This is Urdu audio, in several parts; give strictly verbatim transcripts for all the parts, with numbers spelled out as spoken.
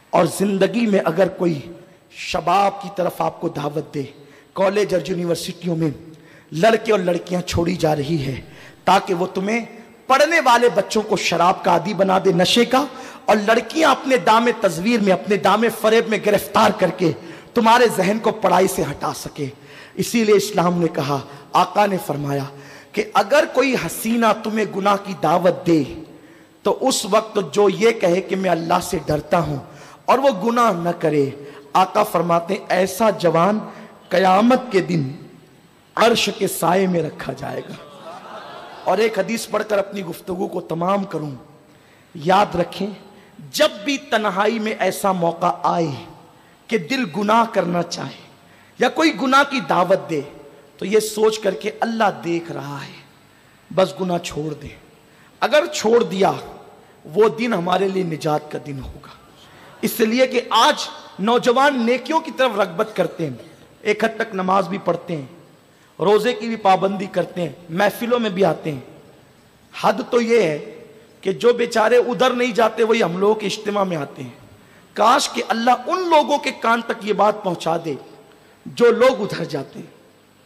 اور زندگی میں اگر کوئی شباب کی طرف آپ کو دعوت دے، کالج اور یونیورسٹیوں میں لڑکے اور لڑکیاں چھوڑی جا رہی ہے تاکہ وہ تمہیں پڑھنے والے بچوں کو شراب کا عادی بنا دے، نشے کا، اور لڑکیاں اپنے دام تزویر میں، اپنے دام فریب میں گرفتار کر کے تمہارے ذہن کو پڑھائی سے ہٹا سکے، اسی لیے اسلام نے کہا، آقا نے فرمایا کہ اگر کوئی حسینہ تمہیں گناہ کی دعوت دے تو اس وقت جو یہ کہے کہ میں اللہ سے ڈرتا ہوں اور وہ گناہ نہ کرے، آقا فرماتے ہیں ایسا جوان قیامت کے دن عرش کے سائے میں رکھا جائے گا۔ اور ایک حدیث پڑھ کر اپنی گفتگو کو تمام کروں، یاد رکھیں جب بھی تنہائی میں ایسا موقع آئے کہ دل گناہ کرنا چاہے یا کوئی گناہ کی دعوت دے تو یہ سوچ کر کے اللہ دیکھ رہا ہے، بس گناہ چھوڑ دے۔ اگر چھوڑ دیا وہ دن ہمارے لیے نجات کا دن ہوگا، اس لیے کہ آج نوجوان نیکیوں کی طرف رغبت کرتے ہیں، ایک حد تک نماز بھی پڑھتے ہیں، روزے کی بھی پابندی کرتے ہیں، محفلوں میں بھی آتے ہیں، حد تو یہ ہے کہ جو بیچارے ادھر نہیں جاتے وہی ہم لوگوں کے اجتماع میں آتے ہیں۔ کاش کہ اللہ ان لوگوں کے کان تک یہ بات پہنچا دے جو لوگ ادھر جاتے ہیں۔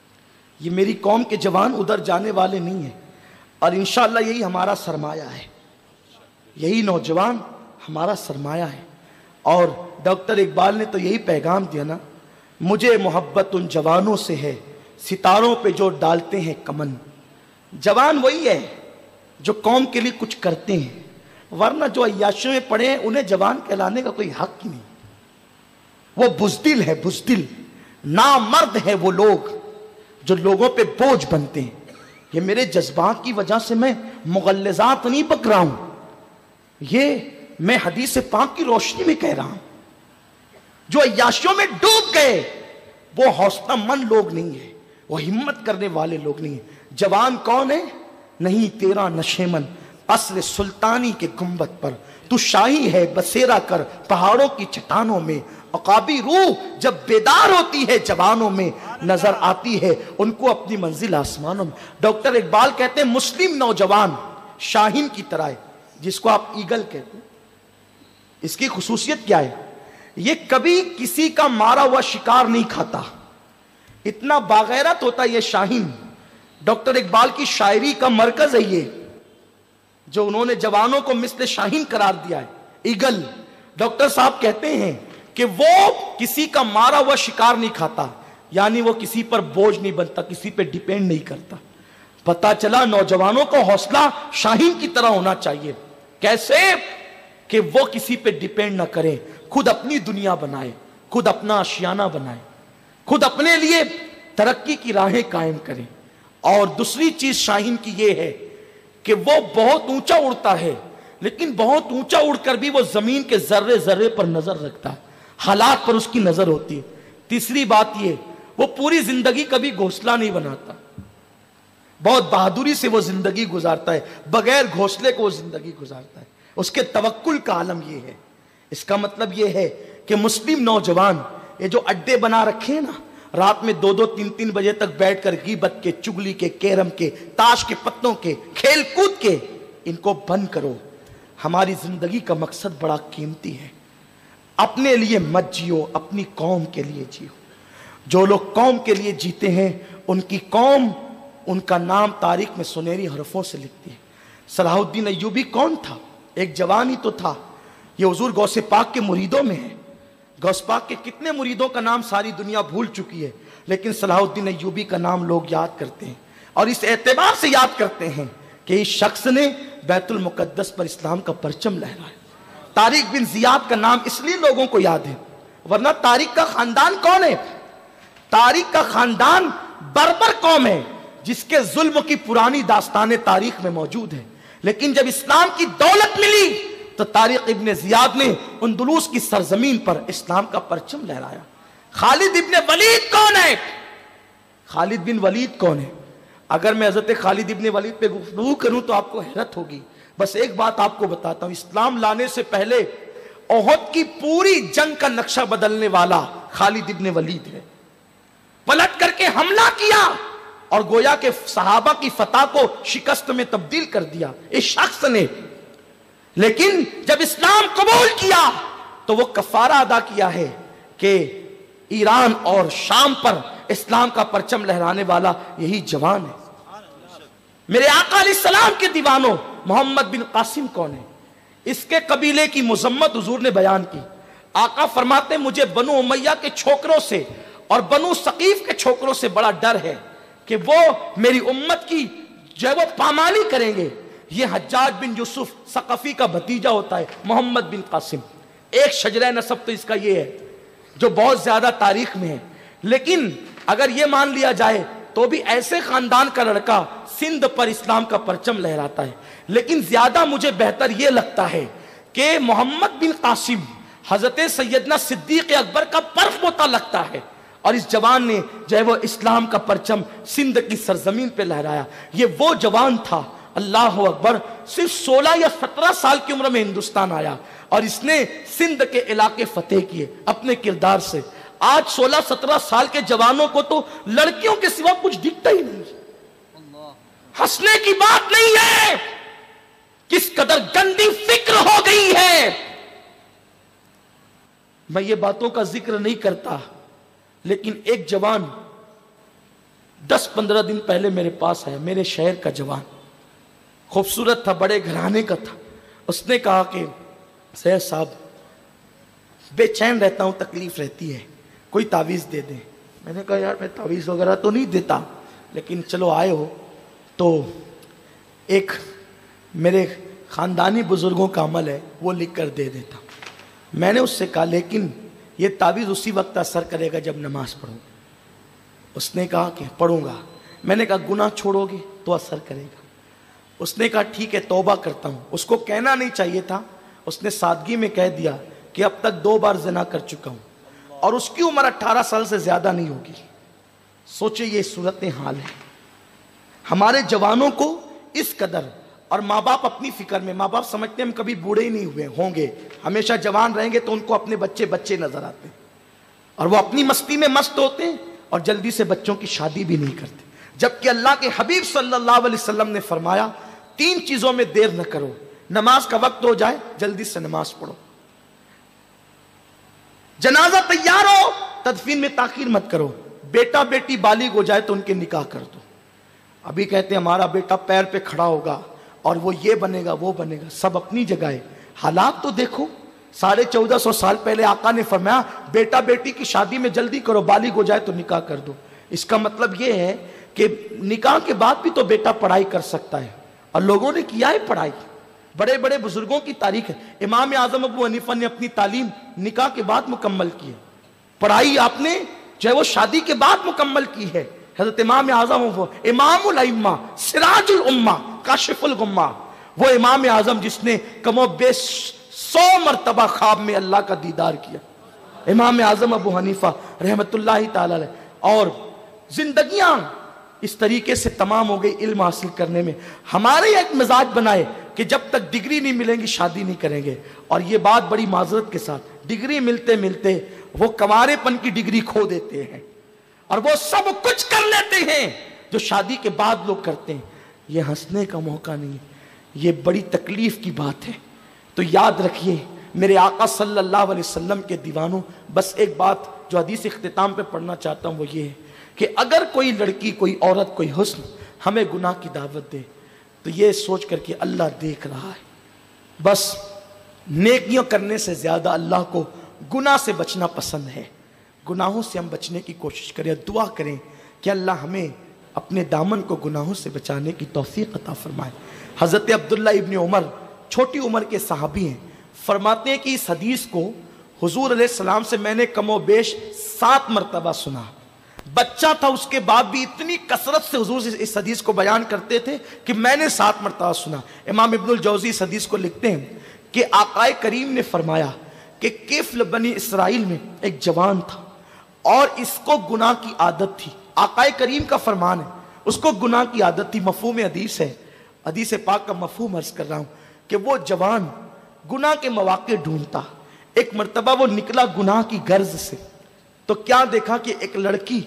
یہ میری قوم کے جوان ادھر جانے والے نہیں ہیں، اور انشاءاللہ یہی ہمارا سرمایہ ہے، یہی نوجوان ہمارا سرمایہ ہے۔ اور ڈاکٹر اقبال نے تو یہی پیغام دیا نا، مجھے محبت ان جوانوں سے ہے ستاروں پہ جو ڈالتے ہیں کمن۔ جوان وہی ہے جو قوم کے لیے کچھ کرتے ہیں، ورنہ جو عیاشیوں میں پڑے ہیں انہیں جوان کہلانے کا کوئی حق ہی نہیں۔ وہ بزدل ہے، بزدل نامرد ہے وہ لوگ جو لوگوں پہ بوجھ بنتے ہیں۔ یہ میرے جذبات کی وجہ سے میں مغلظات نہیں بک رہا ہوں، یہ میں حدیث پاک کی روشنی میں کہہ رہا ہوں۔ جو عیاشیوں میں ڈوب گئے وہ حوصلہ مند لوگ نہیں ہیں، وہ ہمت کرنے والے لوگ نہیں ہیں۔ جوان کون ہے؟ نہیں تیرا نشیمن قصر سلطانی کے گنبد پر، تو شاہی ہے بسیرا کر پہاڑوں کی چٹانوں میں۔ عقابی روح جب بیدار ہوتی ہے جوانوں میں، نظر آتی ہے ان کو اپنی منزل آسمانوں میں۔ ڈاکٹر اقبال کہتے ہیں مسلم نوجوان شاہین کی طرح ہے، جس کو آپ ایگل کہتے ہیں۔ اس کی خصوصیت کیا ہے؟ یہ کبھی کسی کا مارا ہوا شکار نہیں کھاتا، اتنا باغیرت ہوتا ہے یہ شاہین۔ ڈاکٹر اقبال کی شاعری کا مرکز ہے یہ، جو انہوں نے جوانوں کو مثل شاہین قرار دیا ہے، ایگل۔ ڈاکٹر صاحب کہتے ہیں کہ وہ کسی کا مارا ہوا شکار نہیں کھاتا، یعنی وہ کسی پر بوجھ نہیں بنتا، کسی پہ ڈیپینڈ نہیں کرتا۔ پتا چلا نوجوانوں کو حوصلہ شاہین کی طرح ہونا چاہیے۔ کیسے؟ کہ وہ کسی پہ ڈیپینڈ نہ کریں، خود اپنی دنیا بنائے، خود اپنا آشیانہ بنائے، خود اپنے لیے ترقی کی راہیں قائم کریں۔ اور دوسری چیز شاہین کی یہ ہے کہ وہ بہت اونچا اڑتا ہے، لیکن بہت اونچا اڑ کر بھی وہ زمین کے ذرے ذرے پر نظر رکھتا ہے، حالات پر اس کی نظر ہوتی ہے۔ تیسری بات یہ، وہ پوری زندگی کبھی گھونسلہ نہیں بناتا، بہت بہادری سے وہ زندگی گزارتا ہے، بغیر گھونسلے کو وہ زندگی گزارتا ہے۔ اس کے توکل کا عالم یہ ہے۔ اس کا مطلب یہ ہے کہ مسلم نوجوان یہ جو اڈے بنا رکھے ہیں نا، رات میں دو دو تین تین بجے تک بیٹھ کر غیبت کے، چگلی کے، کیرم کے، تاش کے پتوں کے، کھیل کود کے، ان کو بند کرو۔ ہماری زندگی کا مقصد بڑا قیمتی ہے، اپنے لیے مت جیو، اپنی قوم کے لیے جیو۔ جو لوگ قوم کے لیے جیتے ہیں ان کی قوم ان کا نام تاریخ میں سنہری حرفوں سے لکھتی ہے۔ صلاح الدین ایوبی کون تھا؟ ایک جوان ہی تو تھا۔ یہ حضور غوث پاک کے مریدوں میں ہے۔ غوث پاک کے کتنے مریدوں کا نام ساری دنیا بھول چکی ہے، لیکن صلاح الدین ایوبی کا نام لوگ یاد کرتے ہیں، اور اس اعتبار سے یاد کرتے ہیں کہ اس شخص نے بیت المقدس پر اسلام کا پرچم لہرایا۔ طارق بن زیاد کا نام اس لیے لوگوں کو یاد ہے، ورنہ طارق کا خاندان کون ہے؟ طارق کا خاندان بربر قوم ہے جس کے ظلم کی پرانی داستانیں تاریخ میں موجود ہیں، لیکن جب اسلام کی دولت ملی تو طارق ابن زیاد نے اندلس کی سرزمین پر اسلام کا پرچم لہرایا۔ خالد ابن ولید کون ہے؟ خالد بن ولید کون ہے؟ اگر میں حضرت خالد ابن ولید پہ گفتگو کروں تو آپ کو حیرت ہوگی۔ بس ایک بات آپ کو بتاتا ہوں، اسلام لانے سے پہلے احد کی پوری جنگ کا نقشہ بدلنے والا خالد ابن ولید ہے۔ پلٹ کر کے حملہ کیا اور گویا کہ صحابہ کی فتح کو شکست میں تبدیل کر دیا اس شخص نے۔ لیکن جب اسلام قبول کیا تو وہ کفارہ ادا کیا ہے کہ ایران اور شام پر اسلام کا پرچم لہرانے والا یہی جوان ہے۔ میرے آقا علیہ السلام کے دیوانوں، محمد بن قاسم کون ہے؟ اس کے قبیلے کی مذمت حضور نے بیان کی۔ آقا فرماتے ہیں مجھے بنو امیہ کے چھوکروں سے اور بنو ثقیف کے چھوکروں سے بڑا ڈر ہے کہ وہ میری امت کی جو ہے وہ پامالی کریں گے۔ یہ حجاج بن یوسف ثقفی کا بھتیجا ہوتا ہے، محمد بن قاسم۔ ایک شجرہ نسب تو اس کا یہ ہے جو بہت زیادہ تاریخ میں ہے، لیکن اگر یہ مان لیا جائے تو بھی ایسے خاندان کا لڑکا سندھ پر اسلام کا پرچم لہراتا ہے۔ لیکن زیادہ مجھے بہتر یہ لگتا ہے کہ محمد بن قاسم حضرت سیدنا صدیق اکبر کا پرخ ہوتا لگتا ہے، اور اس جوان نے جو ہے وہ اسلام کا پرچم سندھ کی سرزمین پہ لہرایا۔ یہ وہ جوان تھا، اللہ اکبر، صرف سولہ یا سترہ سال کی عمر میں ہندوستان آیا اور اس نے سندھ کے علاقے فتح کیے اپنے کردار سے۔ آج سولہ سترہ سال کے جوانوں کو تو لڑکیوں کے سوا کچھ دکھتا ہی نہیں، ہنسنے کی بات نہیں ہے، کس قدر گندی فکر ہو گئی ہے۔ میں یہ باتوں کا ذکر نہیں کرتا، لیکن ایک جوان دس پندرہ دن پہلے میرے پاس آیا، میرے شہر کا جوان، خوبصورت تھا، بڑے گھرانے کا تھا۔ اس نے کہا کہ سید صاحب بے چین رہتا ہوں، تکلیف رہتی ہے، کوئی تعویذ دے دیں۔ میں نے کہا یار میں تعویذ وغیرہ تو نہیں دیتا، لیکن چلو آئے ہو تو ایک میرے خاندانی بزرگوں کا عمل ہے وہ لکھ کر دے دیتا۔ میں نے اس سے کہا لیکن یہ تعویذ اسی وقت اثر کرے گا جب نماز پڑھوں۔ اس نے کہا کہ پڑھوں گا۔ میں نے کہا گناہ چھوڑو گے تو اثر کرے گا۔ اس نے کہا ٹھیک ہے توبہ کرتا ہوں۔ اس کو کہنا نہیں چاہیے تھا، اس نے سادگی میں کہہ دیا کہ اب تک دو بار زنا کر چکا ہوں، اور اس کی عمر اٹھارہ سال سے زیادہ نہیں ہوگی۔ سوچے یہ صورت حال ہے ہمارے جوانوں کو اس قدر، اور ماں باپ اپنی فکر میں، ماں باپ سمجھتے ہیں ہم کبھی بوڑھے ہی نہیں ہوئے ہوں گے، ہمیشہ جوان رہیں گے، تو ان کو اپنے بچے بچے نظر آتے ہیں اور وہ اپنی مستی میں مست ہوتے ہیں اور جلدی سے بچوں کی شادی بھی نہیں کرتے۔ جبکہ اللہ کے حبیب صلی اللہ علیہ وسلم نے فرمایا تین چیزوں میں دیر نہ کرو، نماز کا وقت ہو جائے جلدی سے نماز پڑھو، جنازہ تیار ہو تدفین میں تاخیر مت کرو، بیٹا بیٹی بالغ ہو جائے تو ان کے نکاح کر دو۔ ابھی کہتے ہیں ہمارا بیٹا پیر پہ کھڑا ہوگا اور وہ یہ بنے گا وہ بنے گا، سب اپنی جگہ ہے، حالات تو دیکھو۔ ساڑھے چودہ سو سال پہلے آقا نے فرمایا بیٹا بیٹی کی شادی میں جلدی کرو، بالغ ہو جائے تو نکاح کر دو۔ اس کا مطلب یہ ہے کہ نکاح کے بعد بھی تو بیٹا پڑھائی کر سکتا ہے، اور لوگوں نے کیا ہے پڑھائی، بڑے بڑے بزرگوں کی تاریخ ہے۔ امام اعظم ابو حنیفہ نے اپنی تعلیم نکاح کے بعد مکمل کی ہے، پڑھائی آپ نے جو ہے وہ شادی کے بعد مکمل کی ہے۔ حضرت امام اعظم وہ امام الائمہ، سراج الامہ، کاشف الغمہ، وہ امام اعظم جس نے کم و بیش سو مرتبہ خواب میں اللہ کا دیدار کیا، امام اعظم ابو حنیفہ رحمت اللہ تعالی علیہ، اور زندگیاں اس طریقے سے تمام ہو گئی علم حاصل کرنے میں۔ ہمارے ایک مزاج بنائے کہ جب تک ڈگری نہیں ملیں گی شادی نہیں کریں گے، اور یہ بات بڑی معذرت کے ساتھ ڈگری ملتے ملتے وہ کنوارے پن کی ڈگری کھو دیتے ہیں، اور وہ سب کچھ کر لیتے ہیں جو شادی کے بعد لوگ کرتے ہیں۔ یہ ہنسنے کا موقع نہیں، یہ بڑی تکلیف کی بات ہے۔ تو یاد رکھیے میرے آقا صلی اللہ علیہ وسلم کے دیوانوں، بس ایک بات جو حدیث اختتام پہ پڑھنا چاہتا ہوں وہ یہ ہے کہ اگر کوئی لڑکی، کوئی عورت، کوئی حسن ہمیں گناہ کی دعوت دے تو یہ سوچ کر کہ اللہ دیکھ رہا ہے، بس نیکیاں کرنے سے زیادہ اللہ کو گناہ سے بچنا پسند ہے۔ گناہوں سے ہم بچنے کی کوشش کریں، دعا کریں کہ اللہ ہمیں اپنے دامن کو گناہوں سے بچانے کی توفیق عطا فرمائے۔ حضرت عبداللہ ابن عمر چھوٹی عمر کے صحابی ہیں، فرماتے ہیں کہ اس حدیث کو حضور علیہ السلام سے میں نے کم و بیش سات مرتبہ سنا، بچہ تھا اس کے بعد بھی اتنی کثرت سے حضور اس حدیث کو بیان کرتے تھے کہ میں نے سات مرتبہ سنا۔ امام ابن الجوزی اس حدیث کو لکھتے ہیں کہ آقا کریم نے فرمایا کہ کفل بنی اسرائیل میں ایک جوان تھا اور اس کو گناہ کی عادت تھی، آقا کریم کا فرمان ہے، اس کو گناہ کی عادت تھی۔ مفہوم حدیث ہے، حدیث پاک کا مفہوم عرض کر رہا ہوں کہ وہ جوان گناہ کے مواقع ڈھونڈتا۔ ایک مرتبہ وہ نکلا گناہ کی غرض سے، تو کیا دیکھا کہ ایک لڑکی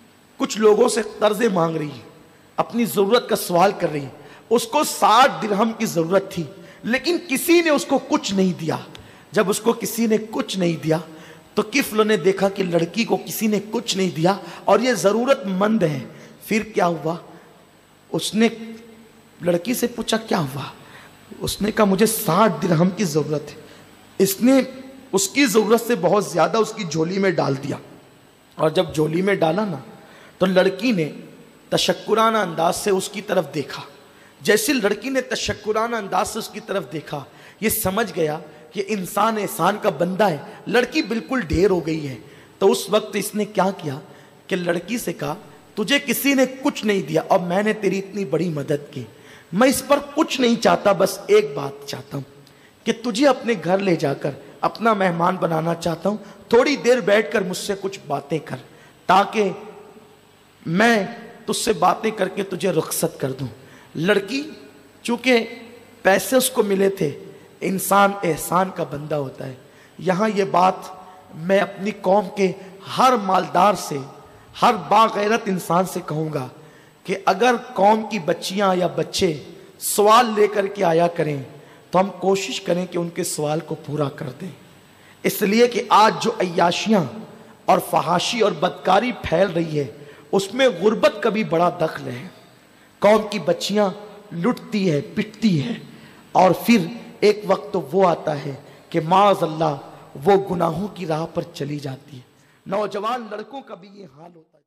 کچھ لوگوں سے قرضے مانگ رہی ہے، اپنی ضرورت کا سوال کر رہی ہے، اس کو ساٹھ درہم کی ضرورت تھی لیکن کسی نے اس کو کچھ نہیں دیا۔ جب اس کو کسی نے کچھ نہیں دیا تو کفل نے دیکھا کہ لڑکی کو کسی نے کچھ نہیں دیا اور یہ ضرورت مند ہے. پھر کیا ہوا؟ اس نے لڑکی سے پوچھا کیا ہوا؟ اس نے کہا مجھے ساٹھ درہم کی ضرورت ہے. اس نے اس کی ضرورت سے بہت زیادہ اس کی جھولی میں ڈال دیا، اور جب جھولی میں ڈالا نا تو لڑکی نے تشکرانہ انداز سے اس کی طرف دیکھا. جیسے لڑکی نے تشکرانہ انداز سے اس کی طرف دیکھا، یہ سمجھ گیا کہ انسان احسان کا بندہ ہے. لڑکی بالکل ڈھیر ہو گئی ہے. تو اس وقت اس نے کیا کیا کہ لڑکی سے کہا تجھے کسی نے کچھ نہیں دیا اور میں نے تیری اتنی بڑی مدد کی، میں اس پر کچھ نہیں چاہتا، بس ایک بات چاہتا ہوں کہ تجھے اپنے گھر لے جا کر اپنا مہمان بنانا چاہتا ہوں. تھوڑی دیر بیٹھ کر مجھ سے کچھ باتیں کر تاکہ میں تجھ سے باتیں کر کے تجھے رخصت کر دوں. لڑکی چونکہ پیسے اس کو ملے تھے، انسان احسان کا بندہ ہوتا ہے. یہاں یہ بات میں اپنی قوم کے ہر مالدار سے، ہر باغیرت انسان سے کہوں گا کہ اگر قوم کی بچیاں یا بچے سوال لے کر کے آیا کریں تو ہم کوشش کریں کہ ان کے سوال کو پورا کر دیں. اس لیے کہ آج جو عیاشیاں اور فحاشی اور بدکاری پھیل رہی ہے اس میں غربت کا بھی بڑا دخل ہے. قوم کی بچیاں لٹتی ہے، پٹتی ہے، اور پھر ایک وقت تو وہ آتا ہے کہ معاذ اللہ وہ گناہوں کی راہ پر چلی جاتی ہے. نوجوان لڑکوں کا بھی یہ حال ہوتا ہے.